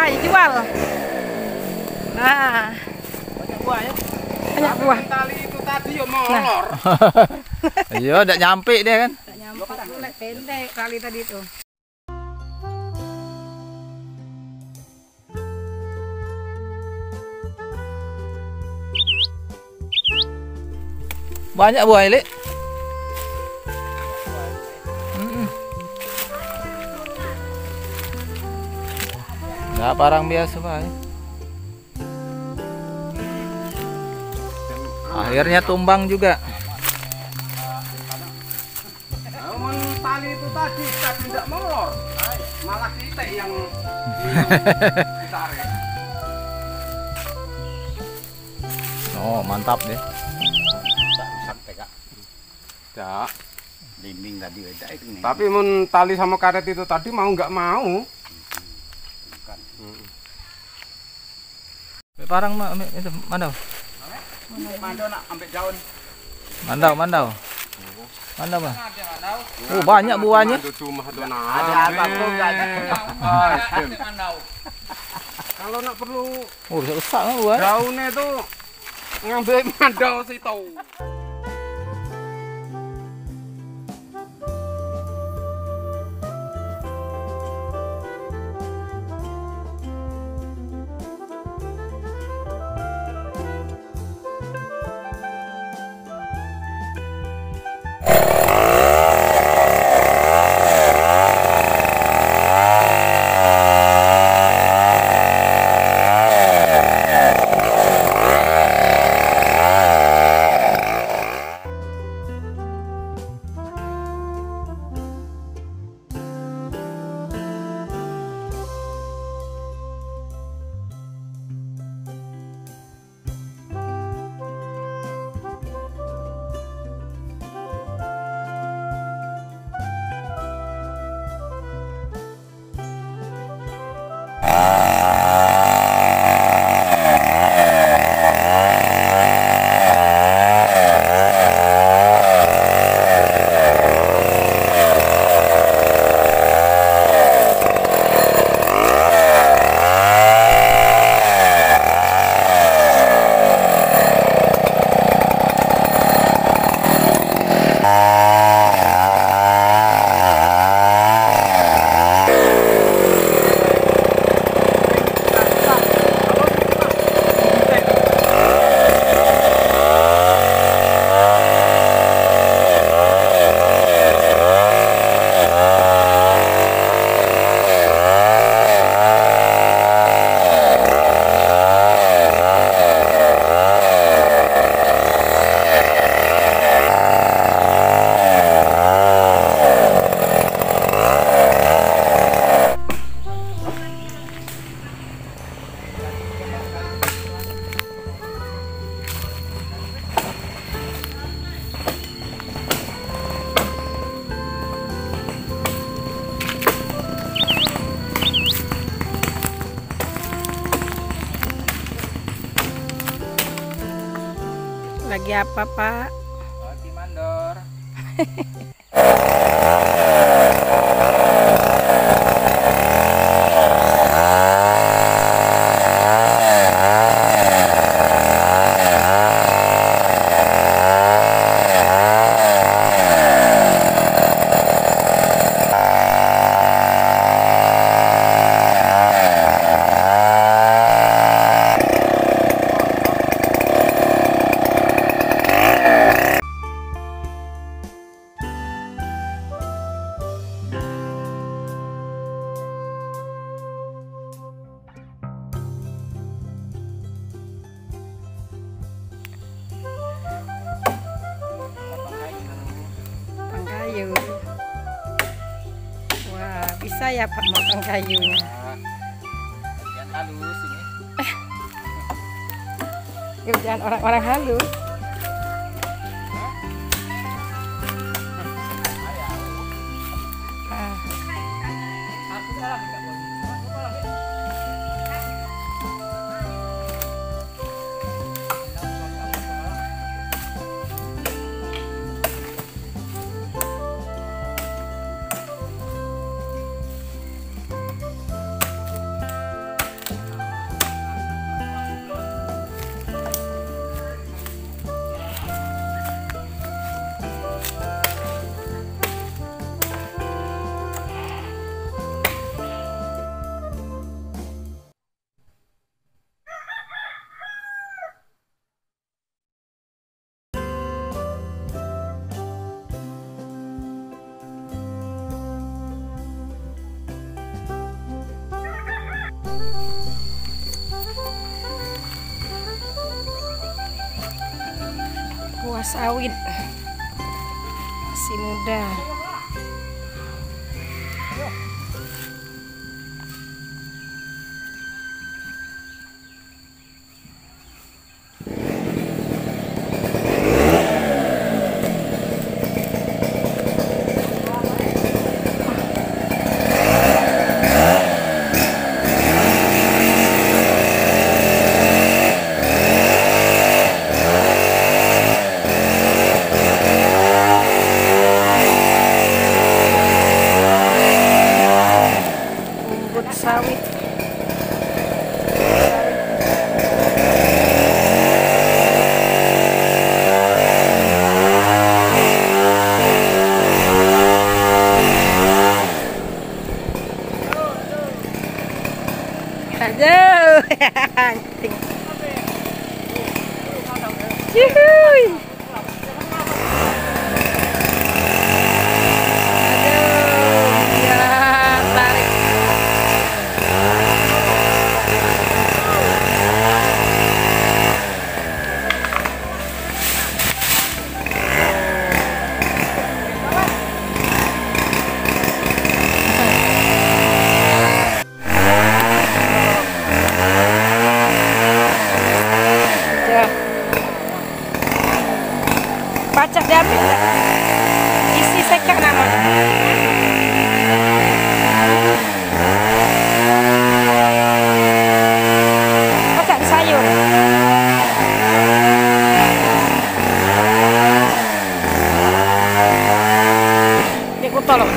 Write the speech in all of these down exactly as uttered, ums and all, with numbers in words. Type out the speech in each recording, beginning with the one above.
dijual. Nah, banyak buah ya. Banyak buah. Tali itu tadi ya molor. Iya, udah nyampe dia kan. Enggak nyampe, pendek kali tadi itu. Banyak buah ini. Hmm. Nggak barang biasa Pak. Akhirnya tumbang juga. Namun tali itu tadi tadi tidak molor, malah kita yang ditarik. Oh mantap deh. Ya. Dinding tadi beda itu nih. Tapi mun tali sama karet itu tadi mau nggak mau. Parang mah itu mandau. Mandau nak ambil daun. Mandau, mandau. Mandau mah. Oh banyak buahnya. Ada apa tuh enggak ada. Kalau nak perlu Oh rusak mah buah. daunnya itu ngambil mandau sih tahu. Lagi apa, Pak? Lagi mandor. Kayu. Wah, bisa ya Pak motong kayunya. Yang halus ini. Kerjaan orang-orang halus. Ah. buah sawit masih muda. Sawit. Aduh. Yuhui. Aduh, ya tarik. Baca diambil isi sekak nama. Baca di sayur. Ini kutolong.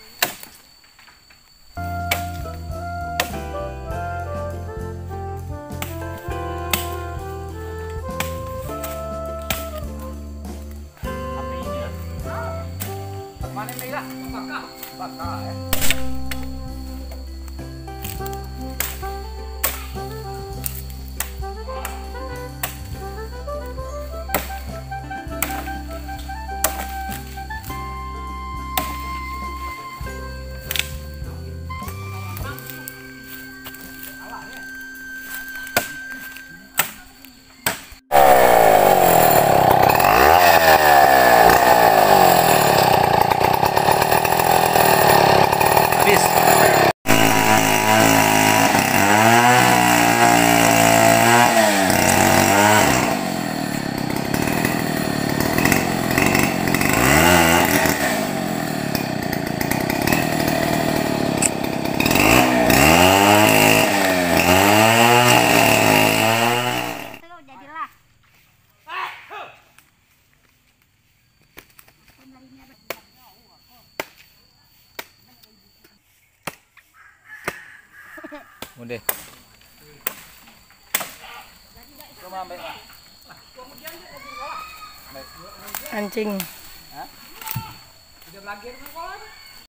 Mana ini lah? Bakal, bakal ya. Mudah. Anjing. Udah lagi